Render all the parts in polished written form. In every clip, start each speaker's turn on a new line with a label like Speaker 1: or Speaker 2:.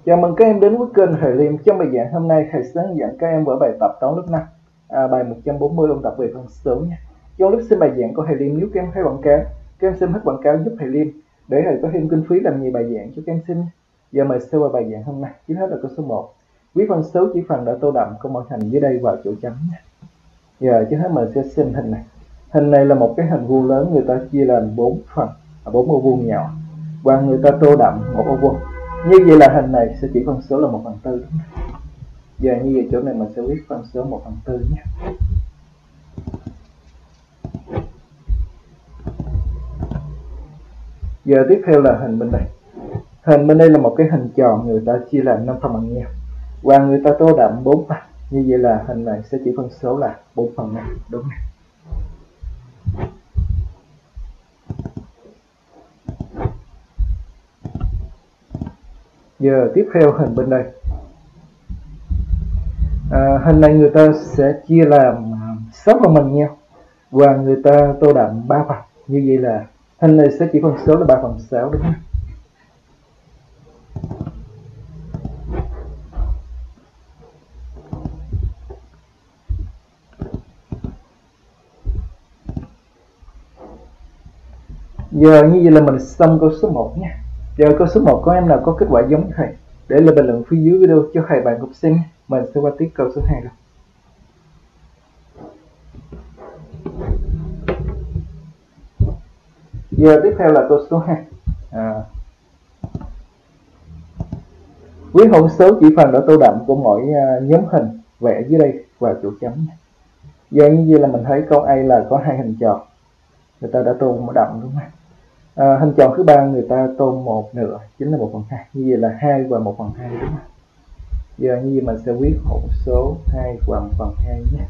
Speaker 1: Chào mừng các em đến với kênh Thầy Liêm. Trong bài giảng hôm nay, thầy sẽ hướng dẫn các em vở bài tập toán lớp 5, bài 140 ôn tập về phân số nhé. Trong lúc xem bài giảng của Thầy Liêm, nếu các em thấy quảng cáo, các em xem hết quảng cáo giúp Thầy Liêm để thầy có thêm kinh phí làm nhiều bài giảng cho các em xin. Giờ mời xem vào bài giảng hôm nay. Trước hết là câu số 1. Viết phân số chỉ phần đã tô đậm câu mẫu thành dưới đây vào chỗ chấm nhé. Giờ trước hết mình sẽ xem hình này. Hình này là một cái hình vuông lớn, người ta chia làm 4 phần, 4 ô vuông nhỏ, và người ta tô đậm một ô vuông. Như vậy là hình này sẽ chỉ phân số là 1/4. Giờ như vậy chỗ này mình sẽ viết phân số 1/4 nhé. Giờ tiếp theo là hình bên đây. Hình bên đây là một cái hình tròn, người ta chia làm 5 phần bằng nhau, và người ta tô đậm 4 phần. Như vậy là hình này sẽ chỉ phân số là 4/5, đúng không? Giờ tiếp theo hình bên đây. Hình này người ta sẽ chia làm 6 phần bằng nhau, và người ta tô đậm 3 phần. Như vậy là hình này sẽ chỉ phân số là 3/6, đúng không? Giờ như vậy là mình xong câu số 1 nhé. Giờ câu số 1 có em nào có kết quả giống thầy để lại bình luận phía dưới video cho thầy bạn học sinh. Mình sẽ qua tiếp câu số 2 rồi. Giờ tiếp theo là câu số 2. Viết hỗn số chỉ phần đã tô đậm của mỗi nhóm hình vẽ dưới đây vào chỗ chấm. Giờ như vậy là mình thấy câu A là có 2 hình tròn, người ta đã tô đậm, đúng không? Hình tròn thứ ba người ta tô 1 nửa, chính là 1/2. Như vậy là 2 và 1/2, đúng không? Giờ như vậy mình sẽ viết hỗn số 2 và 1/2 nhé.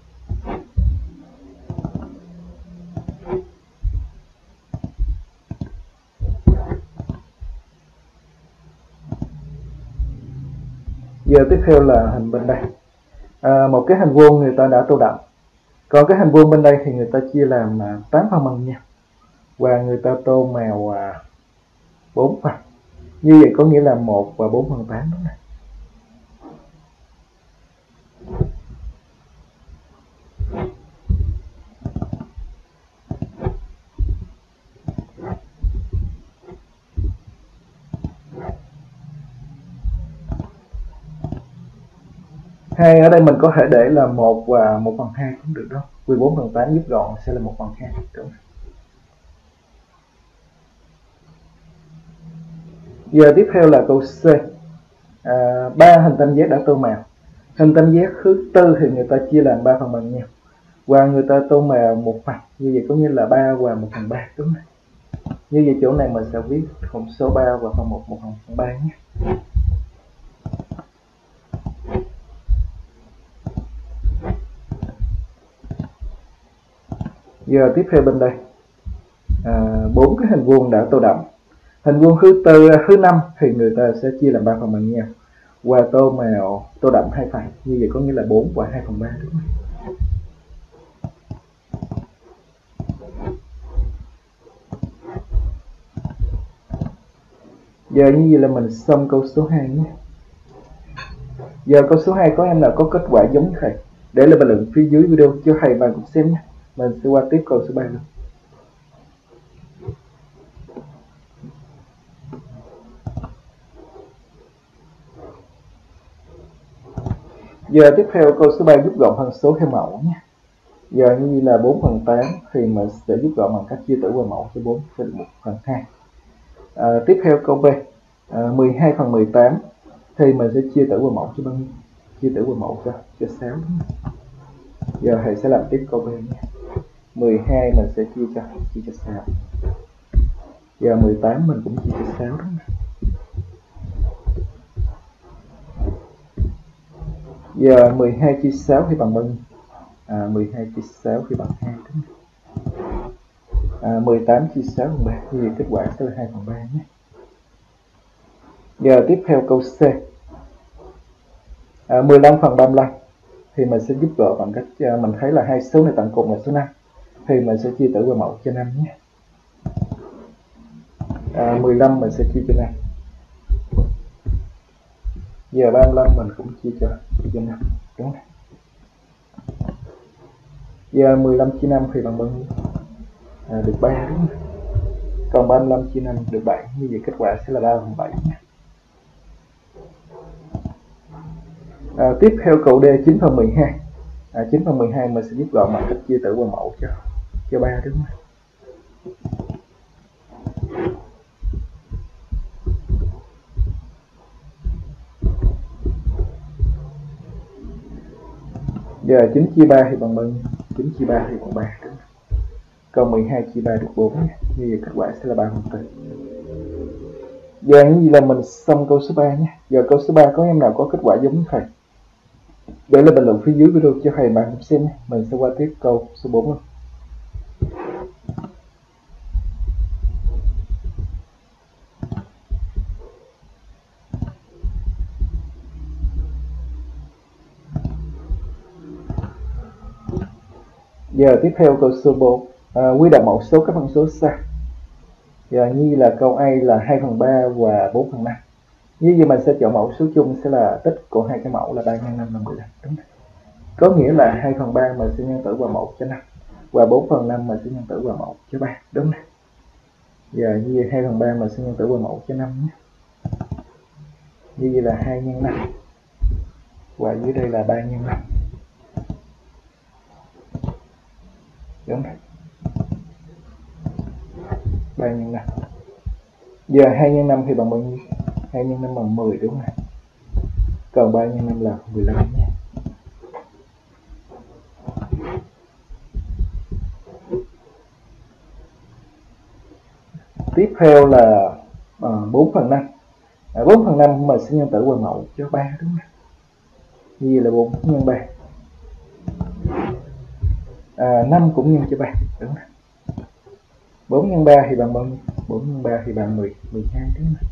Speaker 1: Giờ tiếp theo là hình bên đây. Một cái hình vuông người ta đã tô đậm, còn cái hình vuông bên đây thì người ta chia làm 8 phần bằng nhau, và người ta tô màu 4 phần. Như vậy có nghĩa là 1 và 4/8, đúng không? Hai ở đây mình có thể để là 1 và 1/2 cũng được đâu, vì 4/8 giúp gọn sẽ là 1/2, đúng không? Giờ tiếp theo là câu C. 3 hình tam giác đã tô màu. Hình tam giác thứ tư thì người ta chia làm 3 phần bằng nhau, và người ta tô màu 1 phần. Như vậy có nghĩa là 3 và 1/3, đúng không? Như vậy chỗ này mình sẽ viết hỗn số 3 và phần 1 1/3 nhé. Giờ tiếp theo bên đây. 4 cái hình vuông đã tô đậm. Hình vuông thứ 5 thì người ta sẽ chia làm 3 phần bằng nhau, và tô màu tô đậm 2 phần. Như vậy có nghĩa là 4 và 2/3, đúng không? Giờ như vậy là mình xong câu số 2 nhé. Giờ câu số 2 có em nào có kết quả giống thầy để lại bình luận phía dưới video cho thầy bạn cùng xem nhé. Mình sẽ qua tiếp câu số 3 luôn. Giờ tiếp theo câu số 3 giúp gọn phân số theo mẫu nhé. Giờ như là 4/8 thì mình sẽ giúp gọn bằng cách chia tử vào mẫu cho 4 sẽ được 1/2. Tiếp theo câu B. 12/18 thì mình sẽ chia tử vào mẫu cho bao nhiêu? Chia tử vào mẫu cho 6. Giờ thầy sẽ làm tiếp câu B nhé. 12 mình sẽ chia cho 6. Giờ 18 mình cũng chia cho 6, đúng không? Giờ 12 chia 6 thì bằng bao nhiêu? 12 chia 6 thì bằng 2, đúng không? 18 chia 6 bằng 3, thì kết quả sẽ là 2/3 nhé. Giờ tiếp theo câu C. 15/35 thì mình sẽ giúp gọn bằng cách mình thấy là hai số này tận cùng là số 5, thì mình sẽ chia tử vào mẫu cho 5 nhé. 15 mình sẽ chia cho 5. Giờ 35 mình cũng chia cho 5, đúng không? Giờ 15 chia 5 thì bằng bao nhiêu? Được 3 đúng không? Còn 35 chia 5 được 7, như vậy kết quả sẽ là 3/7 nha. Tiếp theo câu D 9/12. 9/12 mình sẽ viết gọn bằng cách chia tử và mẫu cho 3 đúng không? Giờ 9 chia 3 thì bằng bao nhiêu? 9 chia 3 thì bằng 3 đúng không? Còn 12 chia 3 được 4 nha. Như vậy kết quả sẽ là 3/4. Giờ như vậy là mình xong câu số 3 nhé. Giờ câu số 3 có em nào có kết quả giống thầy? Để lại bình luận phía dưới video cho thầy bạn xem nhé. Mình sẽ qua tiếp câu số 4 luôn. Giờ tiếp theo câu số 4. Quy đồng mẫu số các phân số xa. Giờ như là câu A là 2/3 và 4/5. Như vậy mình sẽ chọn mẫu số chung sẽ là tích của hai cái mẫu là 3 x 5 là 15 đúng không? Có nghĩa là 2/3 mình sẽ nhân tử vào 1 cho 5 và 4/5 mình sẽ nhân tử vào 1 cho 3 đúng không? Giờ như vậy 2/3 mình sẽ nhân tử vào 1 cho 5 nhé. Như vậy là 2 x 5 và dưới đây là 3 x 5 đúng không? 3 x 5. Giờ 2 x 5 thì bằng bao nhiêu? 2 x 5 bằng 10 đúng không? Còn 3 x 5 là 15 nhé. Tiếp theo là 4/5. 4/5 mình sẽ nhân tử vào mẫu cho 3 đúng không? Như vậy là 4 x 3. 5 cũng nhân cho 3 đúng không? 4 x 3 thì bằng bao nhiêu? 4 x 3 thì bằng 12 đúng không?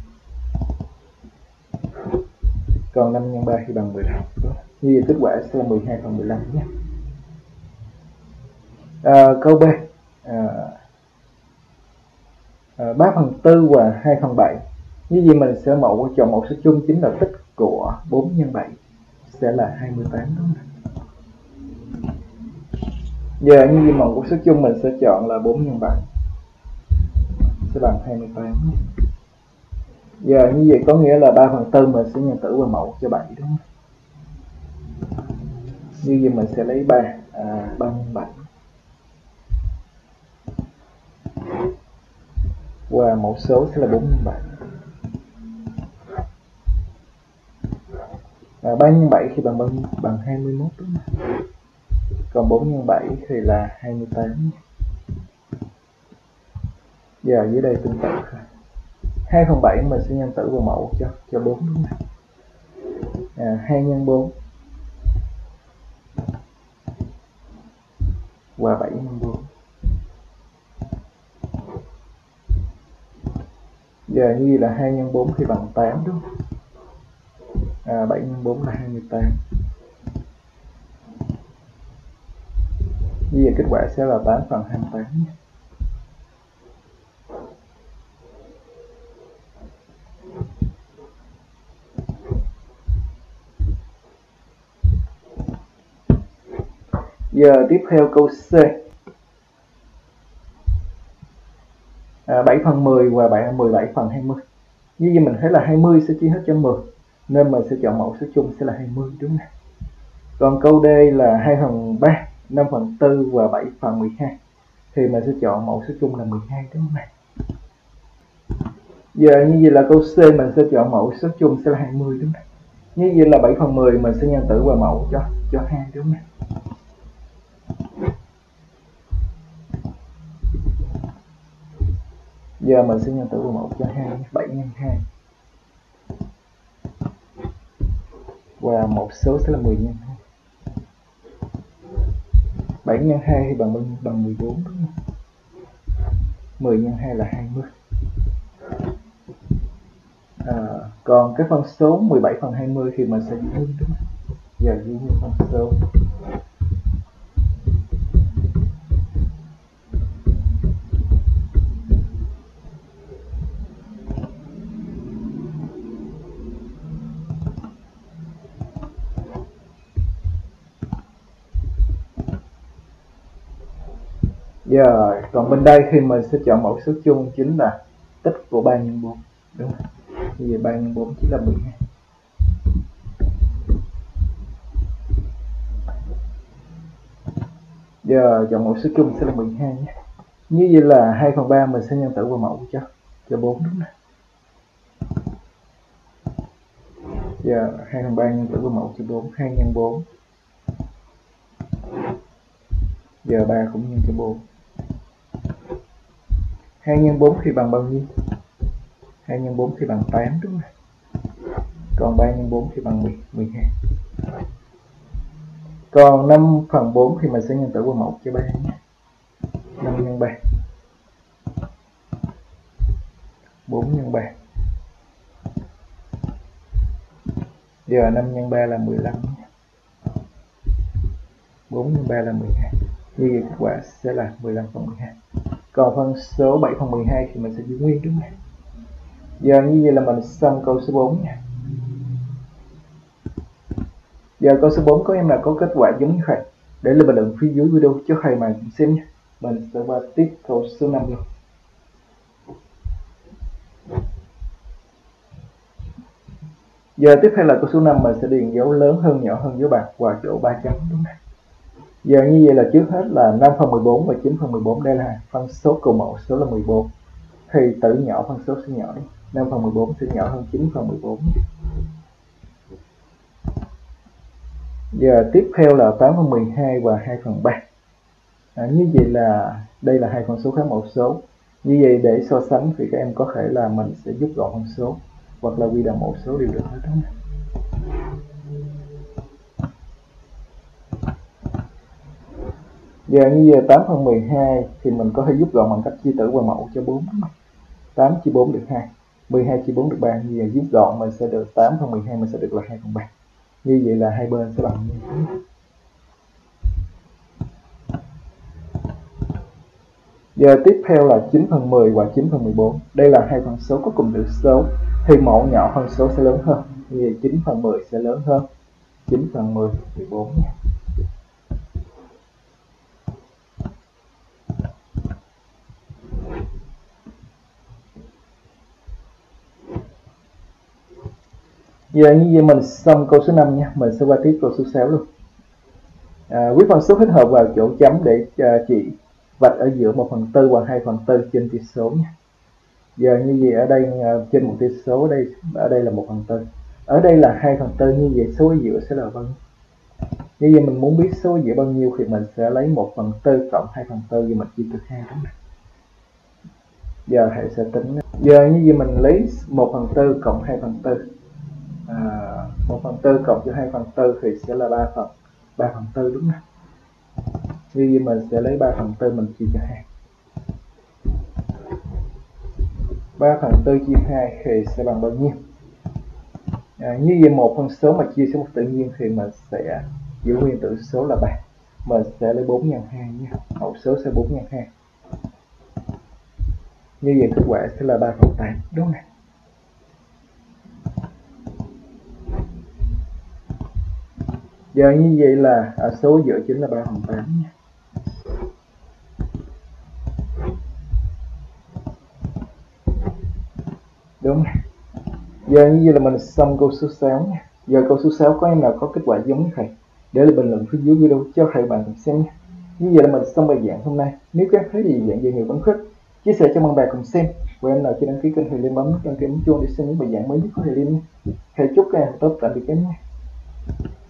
Speaker 1: Còn 5 x 3 thì bằng 15 đúng không? Như vậy kết quả sẽ là 12/15 nhé. Câu B 3/4 và 2/7. Như vậy mình sẽ chọn mẫu số chung chính là tích của 4 x 7 sẽ là 28 đúng không? Giờ như vậy mẫu số chung mình sẽ chọn là 4 x 7 sẽ bằng 28 nhé. Giờ như vậy có nghĩa là 3/4 mình sẽ nhân tử vào mẫu cho 7 đúng không? Như vậy mình sẽ lấy 3 x 7 và mẫu số sẽ là 4 x 7. 3 x 7 thì bằng bao nhiêu? Bằng 21 đúng không? Còn 4 x 7 thì là 28. Giờ dưới đây tương tự 2/7 mình sẽ nhân tử vào mẫu cho 4 đúng không? 2 x 4 và 7 x 4. Giờ như là 2 x 4 thì bằng 8 đúng không? 7 x 4 là 28. Như vậy kết quả sẽ là 8/28 nhé. Giờ tiếp theo câu C. 7/10 và 17/20. Như vậy mình thấy là 20 sẽ chia hết cho 10 nên mình sẽ chọn mẫu số chung sẽ là 20 đúng không? Còn câu D là 2/3, 5/4 và 7/12 thì mình sẽ chọn mẫu số chung là 12 đúng không này? Giờ như vậy là câu C mình sẽ chọn mẫu số chung sẽ là 20 đúng không? Như vậy là 7/10 mình sẽ nhân tử vào mẫu cho 2 đúng không? Giờ mình sẽ nhân tử vào mẫu cho 2, 7 x 2 và mẫu số sẽ là 10 x 2. 7 x 2 thì bằng bao nhiêu? Bằng 14 đúng không? 10 x 2 là 20. Còn cái phân số 17/20 thì mình sẽ giữ nguyên đúng không? Giờ giữ nguyên phân số. Giờ còn bên đây thì mình sẽ chọn mẫu số chung chính là tích của 3 nhân 4. Đúng không? Như vậy 3 nhân 4 chính là 12. Giờ chọn mẫu số chung sẽ là 12 nhé. Như vậy là 2/3 mình sẽ nhân tử vào mẫu cho 4 đúng không? Giờ 2/3 nhân tử vào mẫu cho 4, 2 nhân 4. Giờ 3 cũng nhân cho 4. 2 nhân 4 thì bằng bao nhiêu? 2 nhân 4 thì bằng 8 đúng không? Còn 3 nhân 4 thì bằng 12. Còn 5/4 thì mình sẽ nhân tử vào mẫu cho 3 nhé. 5 nhân 3. 4 nhân 3. Giờ 5 nhân 3 là 15. 4 nhân 3 là 12. Như vậy kết quả sẽ là 15/12. Còn phân số 7/12 thì mình sẽ giữ nguyên đúng không? Giờ như vậy là mình xong câu số 4 nha. Giờ câu số 4 có em nào có kết quả giống như vậy? Để lại bình luận phía dưới video cho thầy mà xem nhé. Mình sẽ qua tiếp câu số 5 luôn. Giờ tiếp theo là câu số 5, mình sẽ điền dấu lớn hơn, nhỏ hơn, dấu bạc và chỗ 3 chấm đúng không? Giờ như vậy là trước hết là 5/14 và 9/14, đây là phân số cùng mẫu số là 14. Thì tử nhỏ phân số sẽ nhỏ, 5/14 sẽ nhỏ hơn 9/14. Giờ tiếp theo là 8/12 và 2/3. Như vậy là đây là hai con số khác mẫu số. Như vậy để so sánh thì các em có thể là mình sẽ rút gọn phân số hoặc là quy đồng mẫu số đều được hết đó. Giờ như giờ 8/12 thì mình có thể rút gọn bằng cách chia tử qua mẫu cho 4. 8 chia 4 được 2, 12 chia 4 được 3. Như vậy rút gọn mình sẽ được 8/12 mình sẽ được là 2/3. Như vậy là hai bên sẽ bằng nhau. Giờ tiếp theo là 9/10 và 9/14. Đây là hai phân số có cùng tử số thì mẫu nhỏ phân số sẽ lớn hơn. Như vậy 9/10 sẽ lớn hơn 9/14 nha. Giờ như vậy mình xong câu số 5 nha. Mình sẽ qua tiếp câu số 6 luôn. Viết phân số thích hợp vào chỗ chấm để chỉ vạch ở giữa 1/4 và 2/4 trên tỷ số nha. Giờ như vậy ở đây trên một tỷ số ở đây là 1/4, ở đây là 2/4, như vậy số ở giữa sẽ là bao nhiêu? Như vậy mình muốn biết số ở giữa bao nhiêu thì mình sẽ lấy 1/4 cộng 2/4 và mình chia từ 2 đúng không? Giờ thầy sẽ tính. Giờ như vậy mình lấy 1/4 cộng 2/4. 1/4 cộng cho 2/4 thì sẽ là 3/4 đúng không? Như vậy mình sẽ lấy 3/4 mình chia cho 2. 3/4 chia 2 thì sẽ bằng bao nhiêu? Như vậy một phân số mà chia số một tự nhiên thì mình sẽ giữ nguyên tử số là 3. Mình sẽ lấy 4 nhân 2 nhé. Mẫu số sẽ 4 nhân 2. Như vậy kết quả sẽ là 3/8 đúng không? Giờ như vậy là số giữa chính là 3/8 nha. Đúng không? Giờ như vậy là mình xong câu số 6 nha. Giờ câu số 6 có em nào có kết quả giống như thầy? Để lại bình luận phía dưới video cho thầy bạn xem nhé. Như vậy là mình xong bài giảng hôm nay. Nếu các em thấy gì dạng gì nhiều vấn khích, chia sẻ cho bạn bè cùng xem. Và em nào chưa đăng ký kênh Thầy Liêm bấm nút đăng ký chuông để xem những bài giảng mới nhất của Thầy Liêm nhé. Thầy chúc các em tốt, tạm biệt các em nhé.